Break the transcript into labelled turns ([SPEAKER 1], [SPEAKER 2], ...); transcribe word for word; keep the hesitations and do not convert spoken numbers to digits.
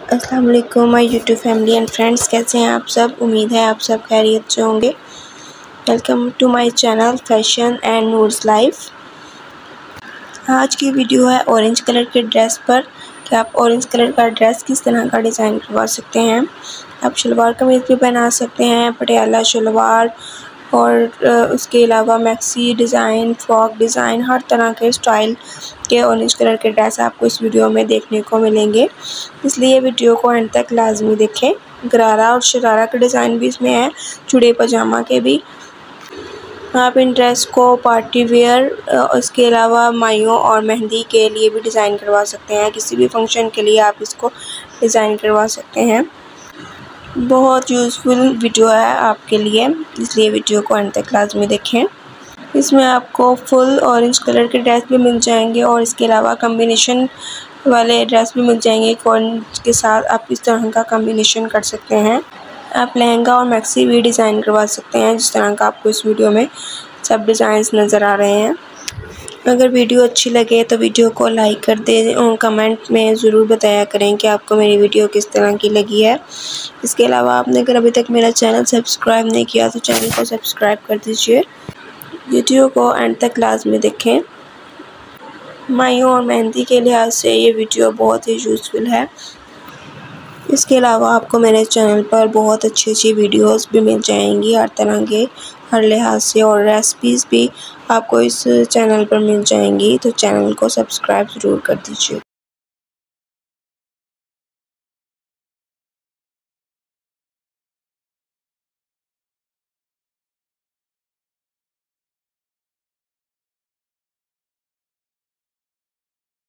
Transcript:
[SPEAKER 1] अस्सलाम वालेकुम my YouTube family and friends, कैसे हैं आप सब। उम्मीद है आप सब खैरियत से होंगे। Welcome to my channel fashion and Noor's life. आज की वीडियो है ऑरेंज कलर के ड्रेस पर कि आप ऑरेंज कलर का ड्रेस किस तरह का डिज़ाइन करवा सकते हैं। आप शलवार कमीज़ भी बना सकते हैं, पटियाला शलवार और उसके अलावा मैक्सी डिज़ाइन, फ्रॉक डिज़ाइन, हर तरह के स्टाइल के ऑरेंज कलर के ड्रेस आपको इस वीडियो में देखने को मिलेंगे। इसलिए वीडियो को अंत तक लाजमी देखें। गरारा और शरारा के डिज़ाइन भी इसमें है, चूड़ी पजामा के भी। आप इन ड्रेस को पार्टी वेयर, उसके अलावा माइयों और मेहंदी के लिए भी डिज़ाइन करवा सकते हैं। किसी भी फंक्शन के लिए आप इसको डिज़ाइन करवा सकते हैं। बहुत यूज़फुल वीडियो है आपके लिए, इसलिए वीडियो को अंत तक लाजमी देखें। इसमें आपको फुल ऑरेंज कलर के ड्रेस भी मिल जाएंगे और इसके अलावा कम्बिनेशन वाले ड्रेस भी मिल जाएंगे। एक ऑरेंज के साथ आप इस तरह का कम्बिनेशन कर सकते हैं। आप लहंगा और मैक्सी भी डिज़ाइन करवा सकते हैं, जिस तरह का आपको इस वीडियो में सब डिज़ाइंस नज़र आ रहे हैं। अगर वीडियो अच्छी लगे तो वीडियो को लाइक कर दें और कमेंट में ज़रूर बताया करें कि आपको मेरी वीडियो किस तरह की लगी है। इसके अलावा आपने अगर अभी तक मेरा चैनल सब्सक्राइब नहीं किया तो चैनल को सब्सक्राइब कर दीजिए। वीडियो को एंड तक लाजमी देखें। माइयों और मेहंदी के लिहाज से ये वीडियो बहुत ही यूज़फुल है। इसके अलावा आपको मेरे चैनल पर बहुत अच्छी अच्छी वीडियोस भी मिल जाएंगी, हर तरह के हर लिहाज से, और रेसिपीज़ भी आपको इस चैनल पर मिल जाएंगी। तो चैनल को सब्सक्राइब ज़रूर कर दीजिए।